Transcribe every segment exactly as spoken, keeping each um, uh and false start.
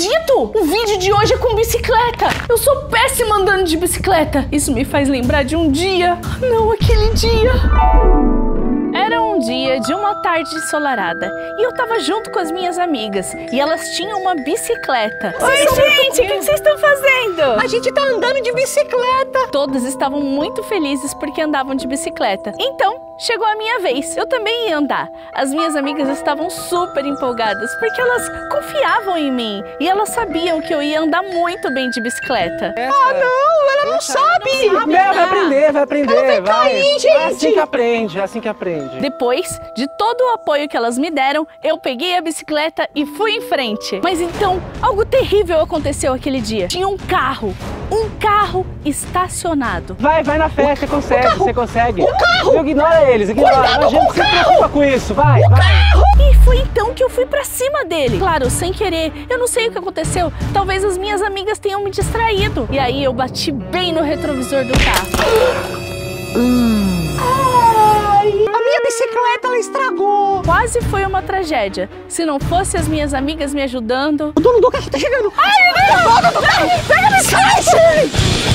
acredito! O vídeo de hoje é com bicicleta. Eu sou péssima andando de bicicleta. Isso me faz lembrar de um dia. Não, aquele dia. Era um dia de uma tarde ensolarada e eu tava junto com as minhas amigas e elas tinham uma bicicleta. Oi, gente, o que vocês estão fazendo? A gente tá andando de bicicleta. Todas estavam muito felizes porque andavam de bicicleta. Então, chegou a minha vez. Eu também ia andar. As minhas amigas estavam super empolgadas porque elas confiavam em mim e elas sabiam que eu ia andar muito bem de bicicleta. Essa... Ah, não, ela não Essa... sabe. Não, sabe. Vai aprender, vai aprender. Ela vai, vai cair, gente. É assim que aprende, é assim que aprende. Depois de todo o apoio que elas me deram, eu peguei a bicicleta e fui em frente. Mas então, algo terrível aconteceu aquele dia. Tinha um carro, um carro estacionado. Vai, vai na fé, você consegue, carro, você consegue. O carro! Ignora eles, ignora. Cuidado A gente com não o se carro. preocupa com isso, vai, o vai. Carro. E foi então que eu fui pra cima dele. Claro, sem querer. Eu não sei o que aconteceu. Talvez as minhas amigas tenham me distraído. E aí eu bati bem no retrovisor do carro. hum. Ai, a minha bicicleta, ela estragou. Quase foi uma tragédia. Se não fosse as minhas amigas me ajudando... O dono do carro tá chegando. Ai, meu Deus! Volta do carro. Pega a bicicleta.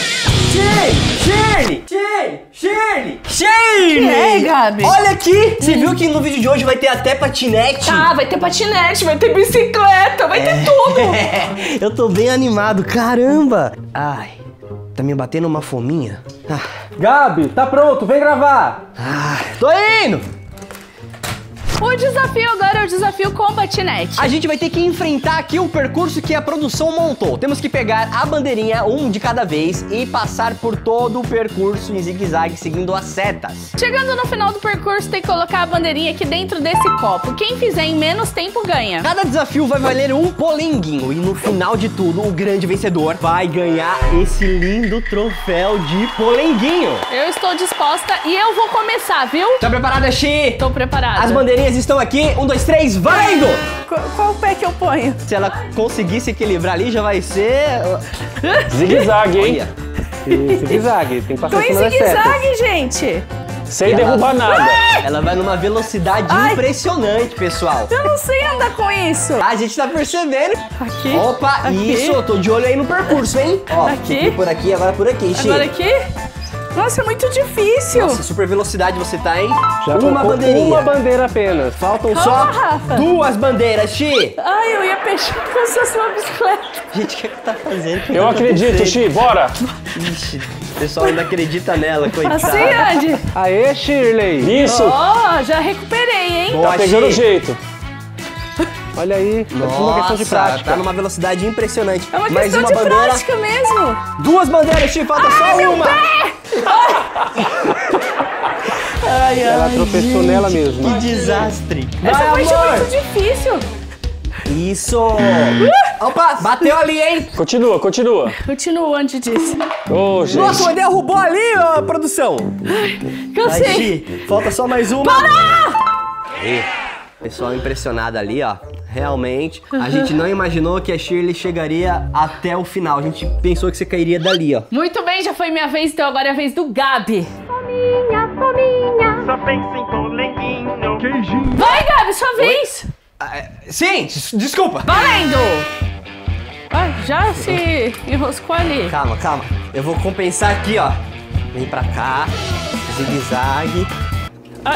Shirley! Shirley! Shirley! Shirley! Que é, Gabi? Olha aqui! Você viu que no vídeo de hoje vai ter até patinete? Ah, vai ter patinete, vai ter bicicleta, vai ter tudo! É, eu tô bem animado, caramba! Ai, tá me batendo uma fominha? Ah, Gabi, tá pronto, vem gravar. ah, tô indo! O desafio agora é o desafio com patinete. A gente vai ter que enfrentar aqui o percurso que a produção montou. Temos que pegar a bandeirinha, um de cada vez, e passar por todo o percurso em zigue-zague, seguindo as setas. Chegando no final do percurso, tem que colocar a bandeirinha aqui dentro desse copo. Quem fizer em menos tempo ganha. Cada desafio vai valer um polenguinho e no final de tudo, o grande vencedor vai ganhar esse lindo troféu de polenguinho. Eu estou disposta e eu vou começar, viu? Tá preparada, Xi? Tô preparada. As bandeirinhas estão aqui, um, dois, três, valendo! Qual, qual pé que eu ponho? Se ela conseguir se equilibrar ali, já vai ser... Zigue-zague, hein? Olha. E zigue-zague, tem que passar Tô em em cima das setas. zigue-zague, gente. Sem Ela- derrubar nada. Ela vai numa velocidade Ai. impressionante, pessoal. Eu não sei andar com isso. A gente tá percebendo. Aqui. Opa, aqui. isso, eu tô de olho aí no percurso, hein? Ó, Aqui. fiquei por aqui, agora por aqui, Xi. Agora aqui? Nossa, é muito difícil. Nossa, super velocidade você tá, hein? Já uma colocou bandeirinha. uma bandeira apenas. Faltam Calma, só Rafa. duas bandeiras, Xi. Ai, eu ia peixar como se fosse uma bicicleta. Gente, o que é que tá fazendo? O que Eu tá acredito, acontecendo? Xi, bora. Ixi, o pessoal ainda acredita nela, coitada. Assim, Andy. Aê, Shirley. Isso. Ó, oh, já recuperei, hein? Boa, Tá pegando o Xi. jeito. Olha aí, é tudo uma questão de Nossa, prática. tá numa velocidade impressionante. É uma Mais questão uma de bandeira. prática mesmo. Duas bandeiras, Xi, falta só uma. Ai, Ela ai. tropeçou nela mesmo. Que desastre. Essa Vai, parte é amor. muito difícil. Isso. Opa, bateu ali, hein? Continua, continua. Continua onde disse. Ô, gente. Nossa, mas derrubou ali, ó, produção. Cansei. Vai, Xi, falta só mais uma. Aí, pessoal impressionado ali, ó. Realmente, a gente não imaginou que a Shirley chegaria até o final. A gente pensou que você cairia dali, ó. Muito bem, já foi minha vez, então agora é a vez do Gabi. Fominha, fominha. Só pensa em polenguinho. Queijinho. Vai, Gabi, sua vez. Ah, é, sim, des- desculpa. Valendo. Ai, já se enroscou ali. Calma, calma. Eu vou compensar aqui, ó. Vem pra cá. Zigue-zague. Ah,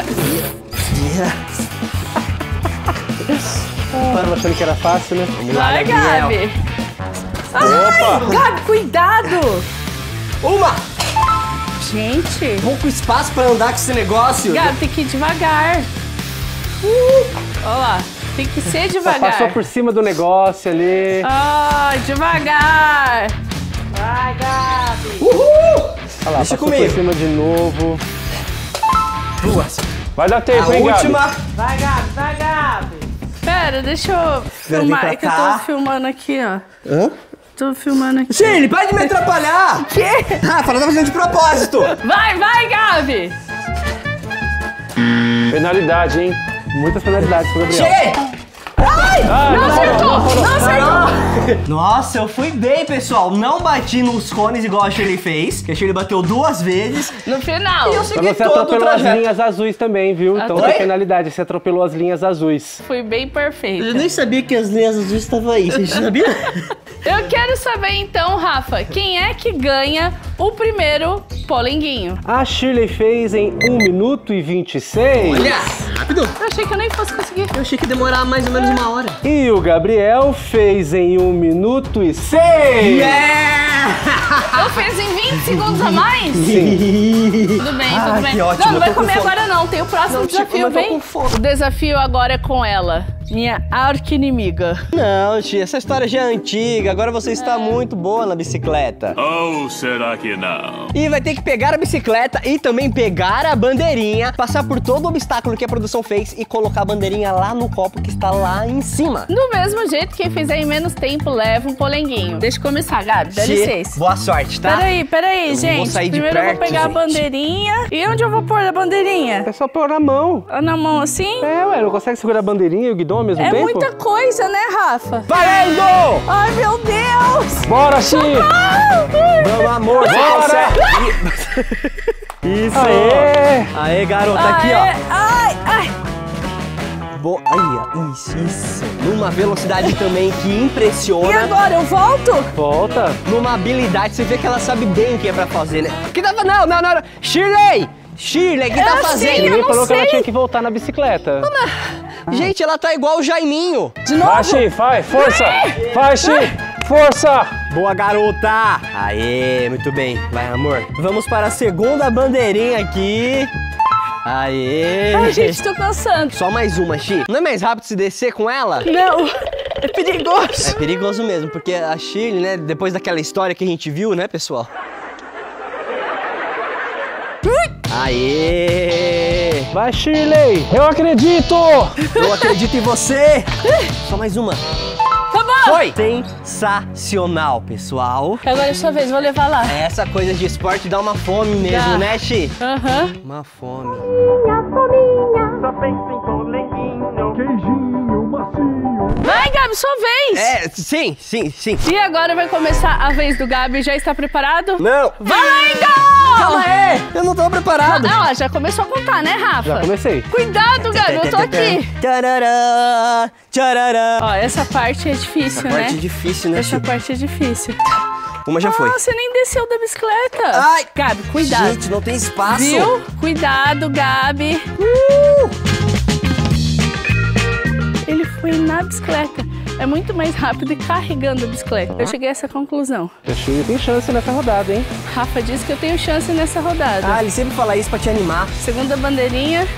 Tava achando que era fácil, né? Vamos lá, vai, Gabriel. Gabi. Ai, Gabi, cuidado. Uma! Gente, Pouco espaço pra andar com esse negócio. Gabi, tem que ir devagar. Olha lá, tem que ser Só passou devagar. por cima do negócio ali. Ai, devagar. Vai, Gabi. Uhul! Olha lá, Deixa passou comigo. por cima de novo. Duas. Vai dar A tempo, hein, Gabi? última. Vai, Gabi, vai, Gabi. Pera, deixa eu filmar. pra É que eu cá. tô filmando aqui, ó. Hã? Tô filmando aqui. Shirley, para de me atrapalhar! Quê? Ah, ela tá fazendo de propósito! Vai, vai, Gabi. Penalidade, hein? Muitas penalidades pro Gabriel. Cheguei! Ah, Não acertou, não acertou. Nossa, eu fui bem, pessoal. Não bati nos cones igual a Shirley fez. Que a Shirley bateu duas vezes. No final. E eu Mas segui você todo o atropelou as trajeto. linhas azuis também, viu? Então Oi? tem penalidade, você atropelou as linhas azuis. Fui bem perfeita. Eu nem sabia que as linhas azuis estavam aí. Você sabia? Eu quero saber então, Rafa, quem é que ganha o primeiro polenguinho? A Shirley fez em um minuto e vinte e seis. Olha, rápido. Eu achei que eu nem fosse conseguir. Eu achei que ia demorar mais ou menos uma hora. E o Gabriel fez em um minuto e seis. Yeah! Eu fiz em vinte segundos a mais? Sim. Tudo bem, Ah, tudo bem. que ótimo, Não, não eu vai tô com comer fome. agora não, tem o próximo Não, tipo, desafio, eu tô vem. com fome. O desafio agora é com ela, minha arqui-inimiga. Não, tia, essa história já é antiga. Agora você está muito boa na bicicleta. Ou será que não? E vai ter que pegar a bicicleta e também pegar a bandeirinha, passar por todo o obstáculo que a produção fez e colocar a bandeirinha lá no copo que está lá em cima. Do mesmo jeito, quem fizer em menos tempo leva um polenguinho. Deixa eu começar, Gabi, dá Tia, licença. boa sorte, tá? Peraí, peraí, Eu gente. vou sair de Primeiro eu perto, vou pegar gente. a bandeirinha. E onde eu vou pôr a bandeirinha? É só pôr na mão. Na mão assim? É, ué, não consegue segurar a bandeirinha e o guidão ao mesmo É tempo? muita coisa, né, Rafa? Valendo! Ai, meu Deus! Bora, Xi! Vamos, amor, você Bora! consegue. Isso! Aê! Aê, garota, aqui, Aê, ó. Ai, ai. Bo... Aí, ó. Isso, isso. Numa velocidade também que E impressiona. agora, eu volto? Volta. Numa habilidade, você vê que ela sabe bem o que é pra fazer, né? Que tava... Não, não, não, não. Shirley! Shirley, o que Eu tá sei, fazendo? eu Ninguém não falou que ela sei. tinha que voltar na bicicleta. Gente, ela tá igual o Jaiminho. De novo? Vai, Xi, vai, força! Vai, Xi, força! Boa, garota! Aê, muito bem. Vai, amor. Vamos para a segunda bandeirinha aqui. Aê! Ai, gente, tô cansando. Só mais uma, Xi. Não é mais rápido se descer com ela? Não, é perigoso. É perigoso mesmo, porque a Shirley, né, depois daquela história que a gente viu, né, pessoal? Aê! Vai, Shirley! Eu acredito! Eu acredito em você! Só mais uma. Tá bom. Foi! Sensacional, pessoal. Agora é sua vez, vou levar lá. Essa coisa de esporte dá uma fome mesmo, Dá. né, Xi? Aham. Uma fome. Minha fominha. Só pensa em polenguinho. Queijinho macio. Vai, Gabi, sua vez. É, sim, sim, sim. E agora vai começar a vez do Gabi. Já está preparado? Não! Valendo! Calma aí! Eu não tô preparado! Ah, ó, já começou a contar, né, Rafa? Já comecei. Cuidado, Gabi, eu tô aqui. Tcharará, tcharará. Ó, essa parte é difícil, Essa né? parte é difícil, né, Essa Xi? parte é difícil. Uma já foi. Ah, você nem desceu da bicicleta. Ai! Gabi, cuidado. Gente, não tem espaço. Viu? Cuidado, Gabi. Uh! Ele foi na bicicleta. É muito mais rápido e carregando a bicicleta. Eu cheguei a essa conclusão. A Shirley tem chance nessa rodada, hein? Rafa disse que eu tenho chance nessa rodada. Ah, ele sempre fala isso pra te animar. Segunda bandeirinha.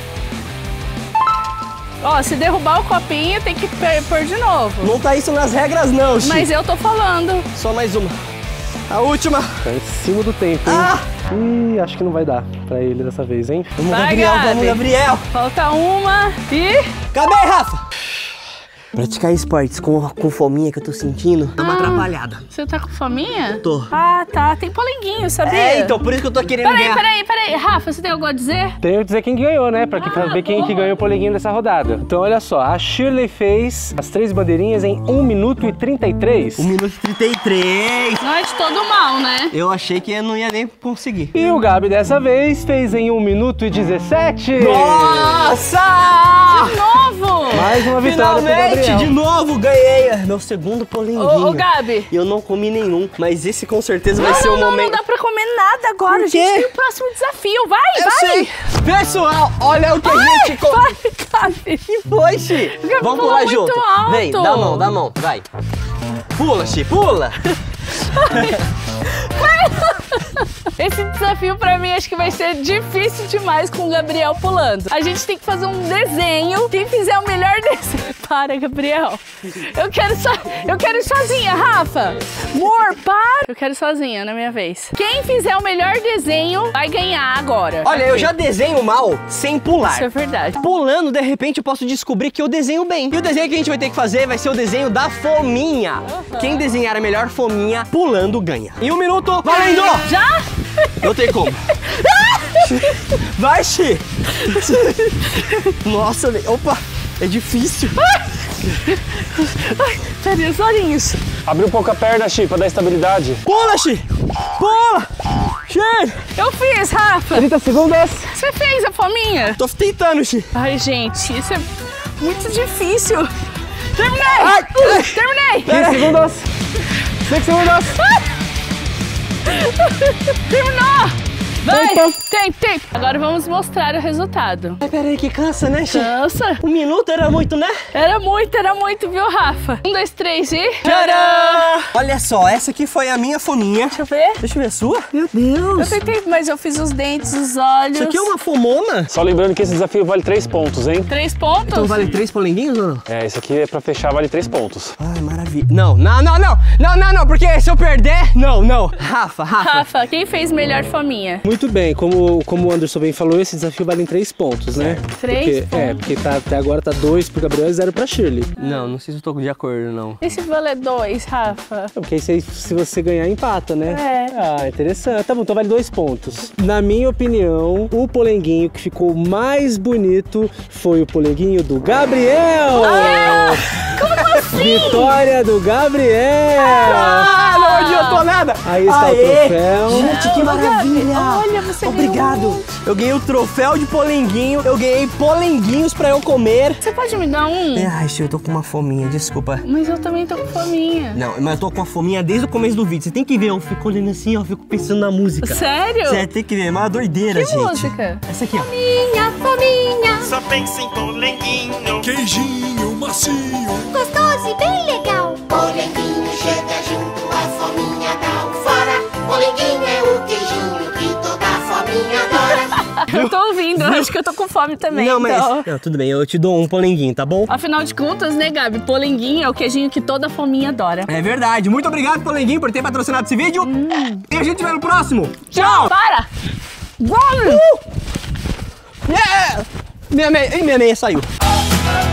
Ó, se derrubar o copinho, tem que per- pôr de novo. Não tá isso nas regras, não, Xi. Mas eu tô falando. Só mais uma. A última. Tá em cima do tempo, hein? Ah! Ih, acho que não vai dar pra ele dessa vez, hein? Vamos, Vai, Gabriel, Gabi. vamos, Gabriel. Falta uma e... Acabei, Rafa. Praticar esportes com, com fominha que eu tô sentindo dá uma Ah. atrapalhada. Você tá com fominha? Tô. Ah, tá. Tem polenguinho, sabia? É, então, por isso que eu tô querendo Peraí, ganhar. peraí, peraí. Rafa, você tem algo a dizer? Tenho que dizer quem ganhou, né? Pra que- pra Ah, ver quem que ganhou o poleguinho dessa rodada. Então, olha só. A Shirley fez as três bandeirinhas em um minuto e trinta e três. um minuto e trinta e três. Não é de todo mal, né? Eu achei que eu não ia nem conseguir. E o Gabi, dessa vez, fez em um minuto e dezessete. Nossa! De novo! Mais uma vitória pro Finalmente, Gabriel. de novo, ganhei meu segundo polenguinho. Ô, ô, Gabi. E eu não comi nenhum, mas esse com certeza vai Não, ser não, o não, momento. não dá pra comer nada agora. Por A gente quê? tem o próximo desafio. Vai, Eu vai! sei. Pessoal, olha o que a Vai, gente... co- vai, Gabi! Foi, Xi. Gabi Vamos pulou pular muito junto. alto. Vem, dá a mão, dá a mão, vai. Pula, Xi, pula. Esse desafio pra mim acho que vai ser difícil demais com o Gabriel pulando. A gente tem que fazer um desenho. Quem fizer o melhor desenho... Para, Gabriel. Eu quero só... Eu quero ir sozinha, Rafa. Amor, para. Eu quero ir sozinha, na minha vez. Quem fizer o melhor desenho vai ganhar agora. Olha, eu já desenho mal sem pular. Isso é verdade. Pulando, de repente, eu posso descobrir que eu desenho bem. E o desenho que a gente vai ter que fazer vai ser o desenho da fominha. Quem desenhar a melhor fominha, pulando, ganha. Em um minuto, valendo! Já? Não tem como. Vai, Xi! Nossa, velho. Opa, é difícil. Peraí, os olhinhos. Abre um pouco a perna, Chi, pra dar estabilidade. Pula, Chi! Pula! Chi! Eu fiz, Rafa. trinta segundos. Você fez a fominha? Tô tentando, Chi. Ai, gente, isso é muito difícil. Terminei! Ai, ai. Terminei! quinze segundos. cinco segundos. Terminou! Vai! Tempo. Tempo, tempo. Agora vamos mostrar o resultado. Ai, peraí, que cansa, né, Chi? Cansa. Um minuto era muito, né? Era muito, era muito, viu, Rafa? Um, dois, três e... Tcharam! Olha só, essa aqui foi a minha fominha. Deixa eu ver. Deixa eu ver a sua. Meu Eu Deus. tentei, mas eu fiz os dentes, os olhos. Isso aqui é uma fomona? Só lembrando que esse desafio vale três pontos, hein? Três pontos? Então vale três polenguinhos ou não? É, esse aqui é pra fechar, vale três pontos. Ai, maravilha. Não, não, não, não. Não, não, não, porque se eu perder... Não, não. Rafa, Rafa. Rafa, quem fez melhor fominha? Muito bem, como, como o Anderson bem falou, esse desafio vale em três pontos, né? Três porque, É, porque tá, até agora tá dois pro Gabriel e zero pra Shirley. Não, não sei se eu tô de acordo, não. E se valer dois, Rafa? Porque aí se, se você ganhar, empata, né? É. Ah, interessante. Tá bom, então vale dois pontos. Na minha opinião, o polenguinho que ficou mais bonito foi o polenguinho do Gabriel! Ah, como assim? Vitória do Gabriel! Ah, não adiantou nada. Aí está Aê. o troféu. Gente, que maravilha. Olha, você Obrigado. ganhou um. Eu ganhei o troféu de polenguinho. Eu ganhei polenguinhos pra eu comer. Você pode me dar um? Ai, Chico, eu tô com uma fominha, desculpa. Mas eu também tô com fominha. Não, mas eu tô com uma fominha desde o começo do vídeo. Você tem que ver, eu fico olhando assim, ó, eu fico pensando na música. Sério? Você tem que ver, é uma doideira, Que gente. música? Essa aqui, ó. Minha fominha, Só pensa em polenguinho. Queijinho macio. gostoso e bem legal. Polenguinho chega junto, a fominha dá um fora. Polenguinho é o queijinho que toda fominha adora. Eu tô ouvindo, eu acho que eu tô com fome também. Não, mas... então. Não, tudo bem, eu te dou um polenguinho, tá bom? Afinal de contas, né, Gabi? Polenguinho é o queijinho que toda fominha adora. É verdade. Muito obrigado, polenguinho, por ter patrocinado esse vídeo. Hum. E a gente vê no próximo. Tchau! Para! Uh! Yeah! Minha meia, Ih, minha meia saiu.